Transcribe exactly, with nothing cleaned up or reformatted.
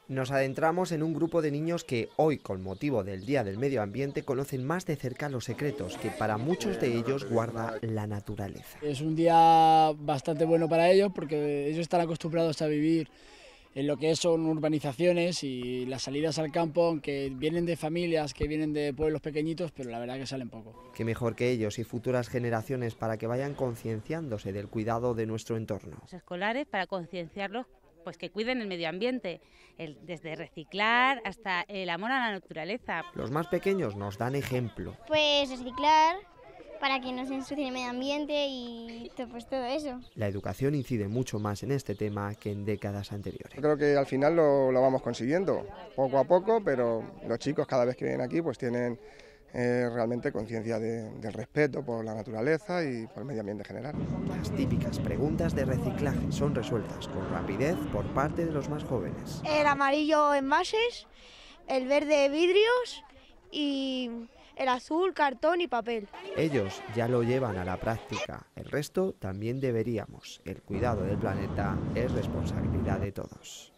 Nos adentramos en un grupo de niños que hoy, con motivo del Día del Medio Ambiente, conocen más de cerca los secretos que para muchos de ellos guarda la naturaleza. Es un día bastante bueno para ellos porque ellos están acostumbrados a vivir en lo que son urbanizaciones y las salidas al campo, aunque vienen de familias que vienen de pueblos pequeñitos, pero la verdad que salen poco. Qué mejor que ellos y futuras generaciones para que vayan concienciándose del cuidado de nuestro entorno. Los escolares para concienciarlos, pues que cuiden el medio ambiente, el, desde reciclar hasta el amor a la naturaleza. Los más pequeños nos dan ejemplo. Pues reciclar para que no se ensucie el medio ambiente y pues todo eso. La educación incide mucho más en este tema que en décadas anteriores. Yo creo que al final lo, lo vamos consiguiendo, poco a poco, pero los chicos cada vez que vienen aquí pues tienen eh, realmente conciencia de, del respeto por la naturaleza y por el medio ambiente en general. Las típicas preguntas de reciclaje son resueltas con rapidez por parte de los más jóvenes. El amarillo envases, el verde vidrios y el azul cartón y papel. Ellos ya lo llevan a la práctica, el resto también deberíamos. El cuidado del planeta es responsabilidad de todos.